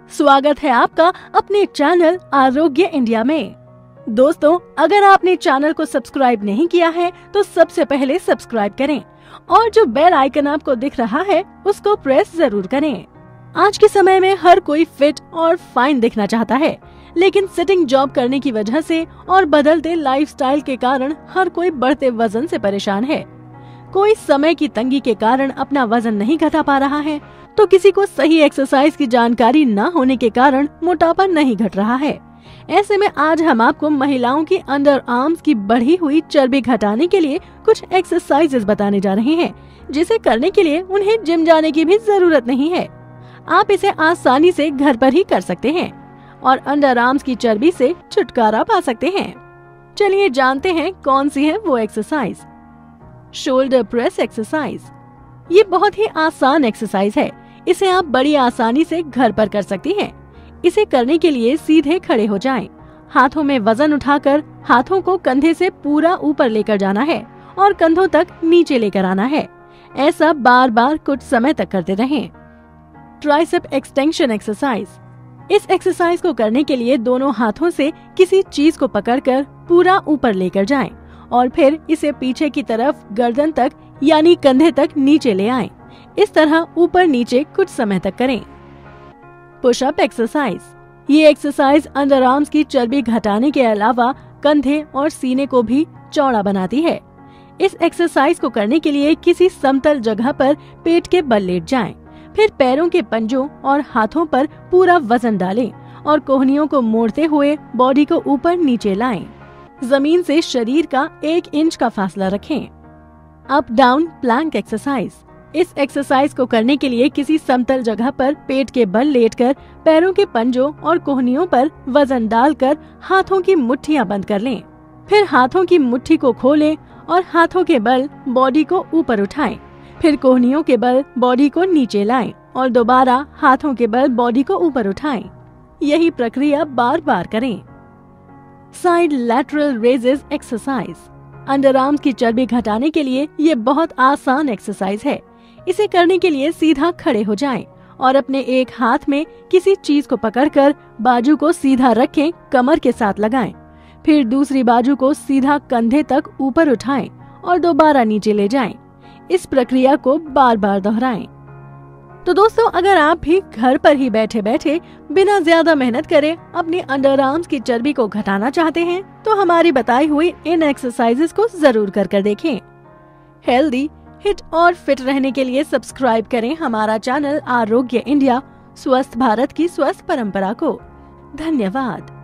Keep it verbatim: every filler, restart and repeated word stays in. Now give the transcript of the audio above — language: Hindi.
स्वागत है आपका अपने चैनल आरोग्य इंडिया में। दोस्तों, अगर आपने चैनल को सब्सक्राइब नहीं किया है तो सबसे पहले सब्सक्राइब करें और जो बेल आइकन आपको दिख रहा है उसको प्रेस जरूर करें। आज के समय में हर कोई फिट और फाइन दिखना चाहता है, लेकिन सिटिंग जॉब करने की वजह से और बदलते लाइफस्टाइल के कारण हर कोई बढ़ते वजन से परेशान है। कोई समय की तंगी के कारण अपना वजन नहीं घटा पा रहा है, तो किसी को सही एक्सरसाइज की जानकारी न होने के कारण मोटापा नहीं घट रहा है। ऐसे में आज हम आपको महिलाओं की अंडर आर्म्स की बढ़ी हुई चर्बी घटाने के लिए कुछ एक्सरसाइजेस बताने जा रहे हैं, जिसे करने के लिए उन्हें जिम जाने की भी जरूरत नहीं है। आप इसे आसानी से घर पर ही कर सकते हैं और अंडर आर्म्स की चर्बी से छुटकारा पा सकते हैं। चलिए जानते हैं कौन सी है वो एक्सरसाइज। Shoulder press exercise. ये बहुत ही आसान एक्सरसाइज है। इसे आप बड़ी आसानी से घर पर कर सकती हैं। इसे करने के लिए सीधे खड़े हो जाएं। हाथों में वजन उठाकर हाथों को कंधे से पूरा ऊपर लेकर जाना है और कंधों तक नीचे लेकर आना है। ऐसा बार बार कुछ समय तक करते रहें। Tricep extension exercise. इस एक्सरसाइज को करने के लिए दोनों हाथों से किसी चीज को पकड़कर पूरा ऊपर लेकर जाएं और फिर इसे पीछे की तरफ गर्दन तक यानी कंधे तक नीचे ले आएं। इस तरह ऊपर नीचे कुछ समय तक करें। Pushup exercise. ये एक्सरसाइज अंडर आर्म्स की चर्बी घटाने के अलावा कंधे और सीने को भी चौड़ा बनाती है। इस एक्सरसाइज को करने के लिए किसी समतल जगह पर पेट के बल लेट जाएं, फिर पैरों के पंजों और हाथों पर पूरा वजन डालें और कोहनियों को मोड़ते हुए बॉडी को ऊपर नीचे लाएं। जमीन से शरीर का एक इंच का फासला रखें। Up down plank exercise. इस एक्सरसाइज को करने के लिए किसी समतल जगह पर पेट के बल लेटकर पैरों के पंजों और कोहनियों पर वजन डालकर हाथों की मुट्ठियां बंद कर लें। फिर हाथों की मुट्ठी को खोलें और हाथों के बल बॉडी को ऊपर उठाएं। फिर कोहनियों के बल बॉडी को नीचे लाएं और दोबारा हाथों के बल बॉडी को ऊपर उठाएं। यही प्रक्रिया बार बार करें। Side lateral raises exercise. Under arms की चर्बी घटाने के लिए ये बहुत आसान एक्सरसाइज है। इसे करने के लिए सीधा खड़े हो जाएं और अपने एक हाथ में किसी चीज को पकड़कर बाजू को सीधा रखें, कमर के साथ लगाएं। फिर दूसरी बाजू को सीधा कंधे तक ऊपर उठाएं और दोबारा नीचे ले जाएं। इस प्रक्रिया को बार बार दोहराएं। तो दोस्तों, अगर आप भी घर पर ही बैठे बैठे बिना ज्यादा मेहनत करे अपनी अंडर आर्म्स की चर्बी को घटाना चाहते हैं, तो हमारी बताई हुई इन एक्सरसाइजेस को जरूर कर कर देखें। हेल्दी, हिट और फिट रहने के लिए सब्सक्राइब करें हमारा चैनल आरोग्य इंडिया, स्वस्थ भारत की स्वस्थ परंपरा को। धन्यवाद।